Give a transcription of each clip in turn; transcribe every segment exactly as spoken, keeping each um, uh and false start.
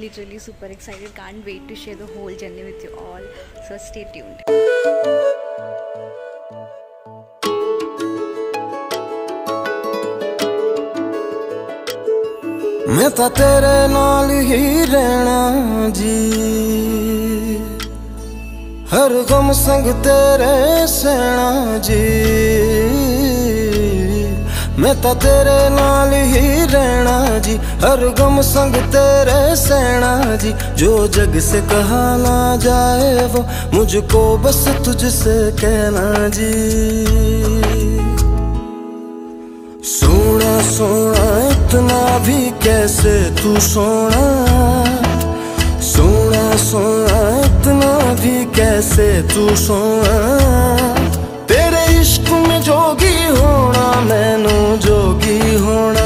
literally super excited. Can't wait to share the whole journey with you all. So stay tuned. मैं तो तेरे नाल ही रहना जी, हर गम संग तेरे सहना जी। मैं तो तेरे नाल ही रहना जी, हर गम संग तेरे सहना जी। जो जग से कहा ना जाए वो मुझको बस तुझसे कहना जी। सोना सोना इतना भी कैसे तू सोना, सोना सोना इतना भी कैसे तू सोना। तेरे इश्क में जोगी होना, मैनू जोगी होना।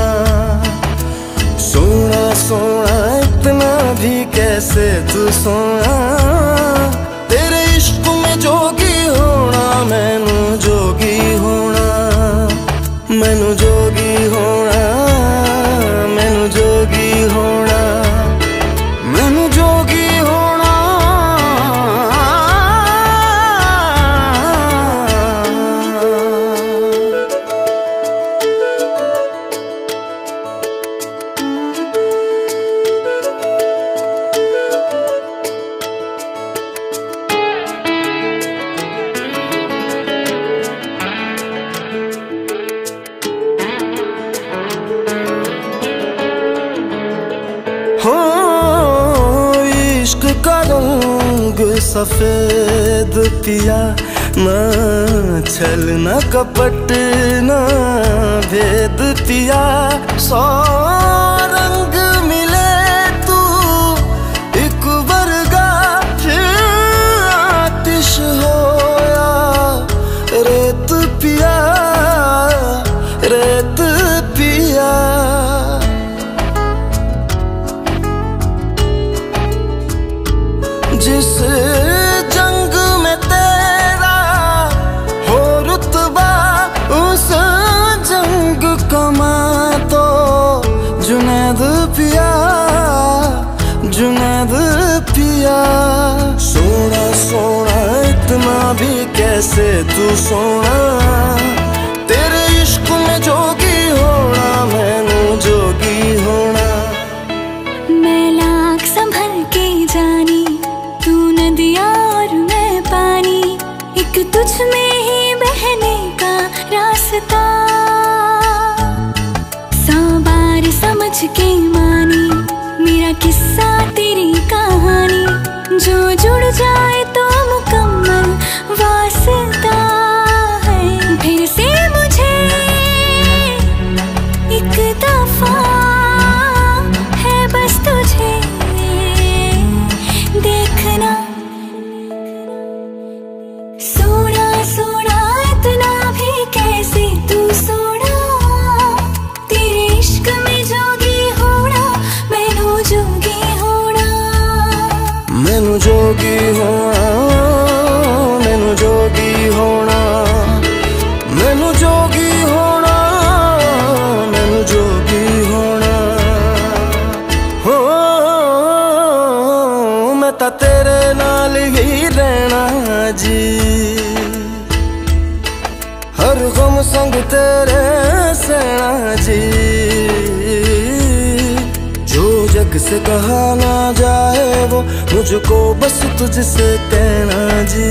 सोना सोना इतना भी कैसे तू सोना। तेरे इश्क में जोगी होना, मैनू जोगी होना। मैनू जोगी होना, मैनू जोगी होना, मैनू जोगी होना। सफेद पिया ना छल ना कपट ना भेद पिया। सौ रंग मिले तू एक वर्गा, आतिश होया रेत पिया, रेत पिया। जिस जंग में तेरा हो रुतबा, उस जंग कमा तो जुनैद पिया, जुनैद पिया। सोना सोना इतना भी कैसे तू सोना। तेरे इश्क में जोगी होना, मैनू जोगी होना। मैं लाख संभल के जानी, तू नदिया और मैं पानी। एक तुझ में ही बहने का रास्ता, सौ बार समझ के मानी मेरा किस्सा तेरी कहानी। जो जुड़ जाए तो मुकम्मल वास्ता है। फिर से मुझे एक दफा है बस तुझे देखना। सोना सोना इतना भी कैसे तू सोना। तेरे इश्क में जोगी होना, मैनू जोगी होना। मैनू जोगी होना, मैनू जोगी होना, मैनू जोगी होना, मैनू जोगी होना। हो मैं तो तेरे नाल ही रहना जी, हर गम संग तेरे सहना जी। जो जग से कहा ना जाए वो मुझको बस तुझसे कहना जी।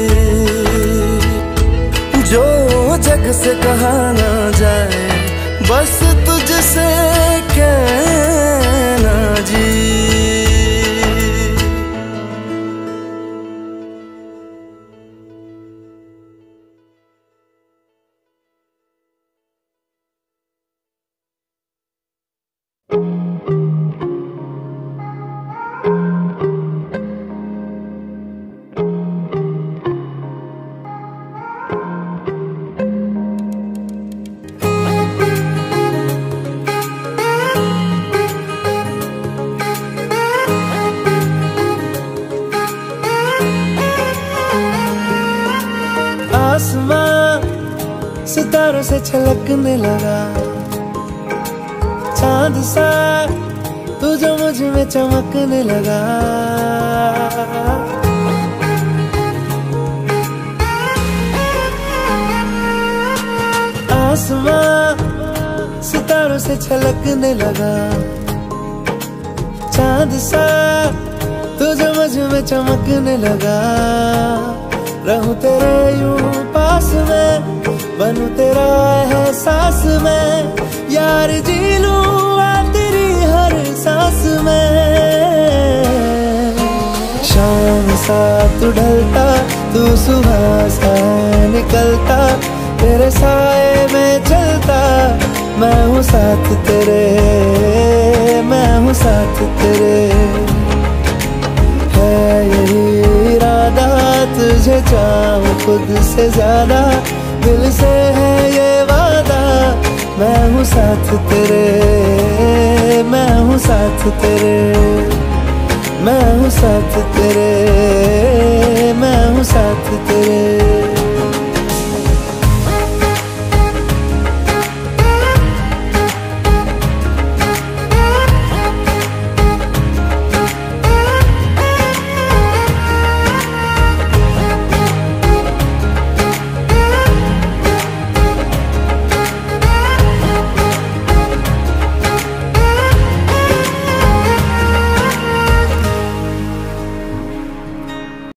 जो जग से कहा ना जाए बस तुझसे कहना जी। सितारों से छलकने लगा, चांद सा तू जो मुझ में चमकने लगा। आसमां सितारों से छलकने लगा, चांद सा तू जो मुझ में चमकने लगा। रहूं तेरे यूं पास में, बनूं तेरा एहसास में, यार जी लूं तेरी हर सांस में। शाम सा तू ढलता, तू सुबह सा निकलता, तेरे साए में चलता, मैं हूँ साथ तेरे, मैं हूँ साथ तेरे। है यही इरादा तुझे चाहूं खुद से ज्यादा, दिल से है ये वादा, मैं हूँ साथ तेरे, मैं हूँ साथ तेरे, मैं हूँ साथ तेरे।